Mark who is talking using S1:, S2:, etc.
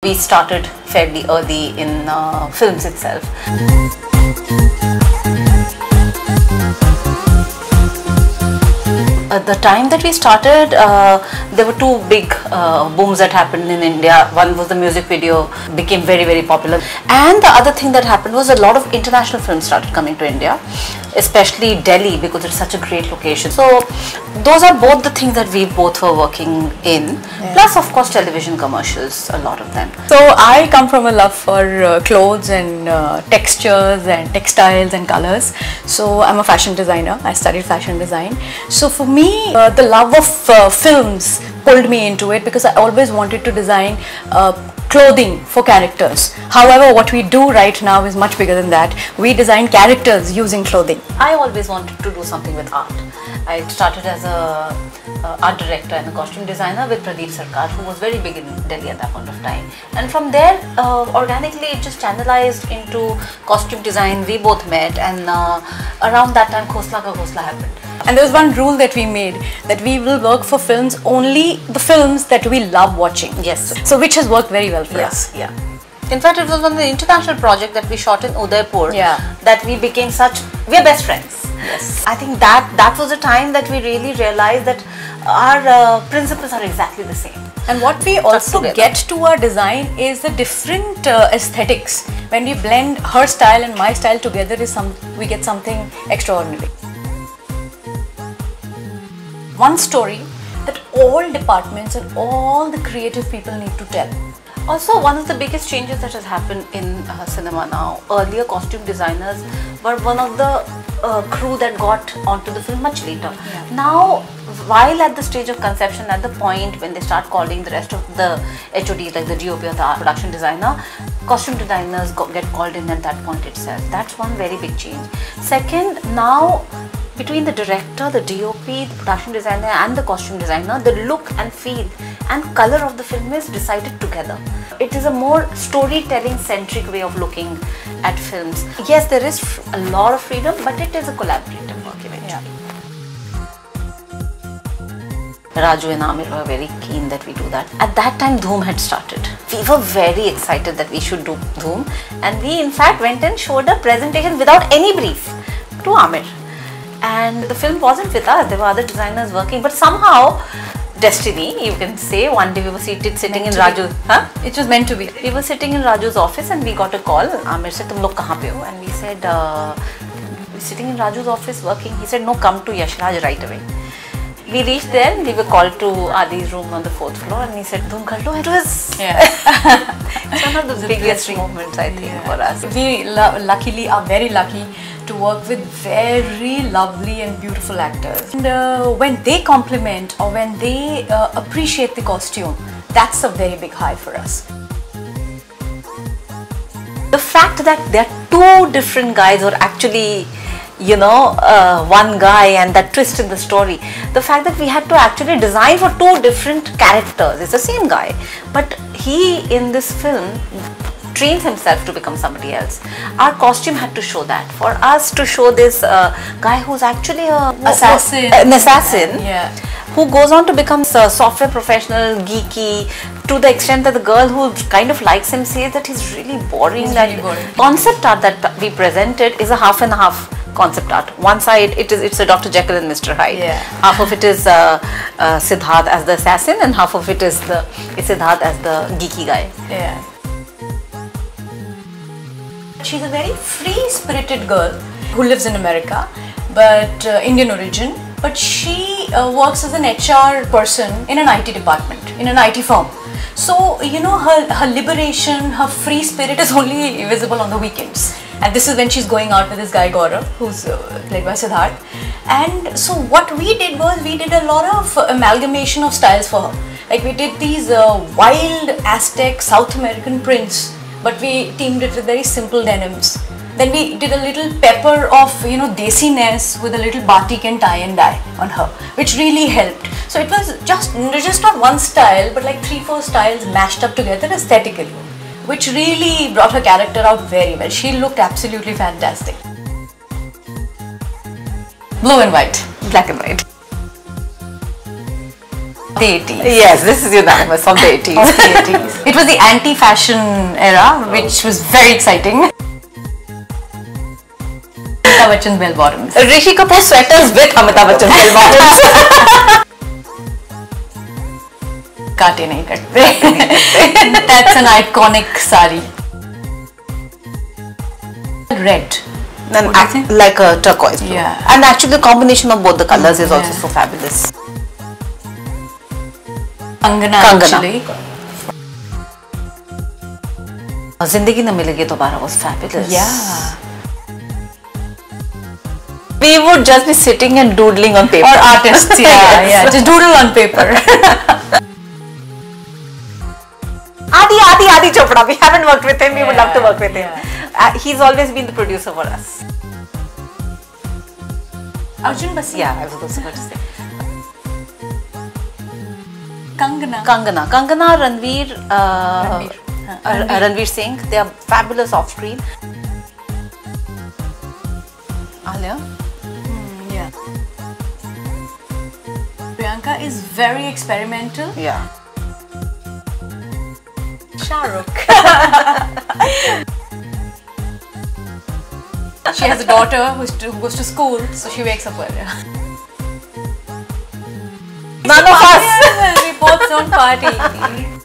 S1: We started fairly early in films itself. At the time that we started, there were two big booms that happened in India. One was the music video became very, very popular, and the other thing that happened was a lot of international films started coming to India, especially Delhi, because it's such a great location. So those are both the things that we both were working in, plus of course television commercials, a lot of them.
S2: So I come from a love for clothes and textures and textiles and colors. So I'm a fashion designer. I studied fashion design. So for me, the love of films pulled me into it, because I always wanted to design clothing for characters. However, what we do right now is much bigger than that. We design characters using clothing.
S1: I always wanted to do something with art. I started as a art director and a costume designer with Pradeep Sarkar, who was very big in Delhi at that point of time. And from there, organically it just channelized into costume design. We both met, and around that time Khosla Ka Ghosla happened.
S2: And there was one rule that we made, that we will work for films, only the films that we love watching.
S1: Yes.
S2: So which has worked very well for us.
S1: Yeah. In fact, it was on the international project that we shot in Udaipur that we became we're best friends.
S2: Yes.
S1: I think that was a time that we really realized that our principles are exactly the same.
S2: And what we also get to our design is the different aesthetics. When we blend her style and my style together, we get something extraordinary. One story that all departments and all the creative people need to tell.
S1: Also, one of the biggest changes that has happened in cinema now, earlier costume designers were one of the crew that got onto the film much later. Now, while at the stage of conception, at the point when they start calling the rest of the HODs, like the DOP or the production designer, costume designers get called in at that point itself. That's one very big change. Second, now between the director, the DOP, the production designer and the costume designer, the look and feel and color of the film is decided together. It is a more storytelling centric way of looking at films. Yes, there is a lot of freedom, but it is a collaborative work eventually. Raju and Amir were very keen that we do that. At that time, Dhoom had started. We were very excited that we should do Dhoom, and we in fact went and showed a presentation without any brief to Amir. And the film wasn't with us, there were other designers working, but somehow, destiny, you can say, one day we were sitting in Raju.
S2: It was meant to be.
S1: We were sitting in Raju's office and we got a call. Amir said, "Tum log kahan pe ho?" And we said, "We're sitting in Raju's office working." He said, "No, come to Yashraj right away." We reached there and we were called to Adi's room on the 4th floor, and he said, "Dhoom kar lo." It was it's one of the biggest moments, I think, for us.
S2: We luckily are very lucky to work with very lovely and beautiful actors. And when they compliment or when they appreciate the costume, that's a very big high for us.
S1: The fact that there are two different guys who are actually, one guy, and that twist in the story, the fact that we had to actually design for two different characters. It's the same guy, but he in this film trains himself to become somebody else. Our costume had to show that. For us to show this guy who's actually an assassin, who goes on to become a software professional, geeky, to the extent that the girl who kind of likes him says that he's really boring. Concept art that we presented is a half and half concept art. One side it's a Dr. Jekyll and Mr. Hyde. Half of it is Siddharth as the assassin, and half of it is Siddharth as the geeky guy.
S2: She's a very free-spirited girl who lives in America, but Indian origin. But she works as an HR person in an IT department, in an IT firm. So, her liberation, her free spirit is only visible on the weekends. And this is when she's going out with this guy Gaurav, who's played by Siddharth. And so what we did was, we did a lot of amalgamation of styles for her. Like we did these wild Aztec South American prints, but we teamed it with very simple denims. Then we did a little pepper of, desiness with a little batik and tie and dye on her, which really helped. So it was just not one style, but like 3-4 styles mashed up together aesthetically, which really brought her character out very well. She looked absolutely fantastic. Blue and white.
S1: Black and white.
S2: The 80s.
S1: Yes, this is unanimous from the 80s.
S2: Of the 80s. It was the anti-fashion era, which was very exciting. Amitabh Bachchan's bell bottoms.
S1: Rishi Kapoor sweaters with Amitabh Bachchan bell bottoms.
S2: काटे नहीं कटते. That's an iconic sari. Red.
S1: And
S2: What do you think?
S1: like a turquoise blue.
S2: Yeah.
S1: And actually the combination of both the colors is also
S2: Yeah.
S1: so fabulous.
S2: Kangana.
S1: Kangana.
S2: Actually.
S1: Zindagi Na Milegi Dobara was fabulous.
S2: Yeah.
S1: We would just be sitting and doodling on paper.
S2: Or artists. Yeah. Just doodle on paper.
S1: Adi Chopra. We haven't worked with him. We would love to work with him.
S2: Yeah.
S1: He's always been the producer for us.
S2: Arjun Basi.
S1: Yeah, I was also going to say.
S2: Kangana.
S1: Kangana, Ranveer, Ranveer Singh. They are fabulous off screen. Alia.
S2: Yeah. Priyanka is very experimental.
S1: Yeah.
S2: Shah Rukh. She has a daughter who goes to school, so she wakes up earlier.
S1: None of us.
S2: We both don't party.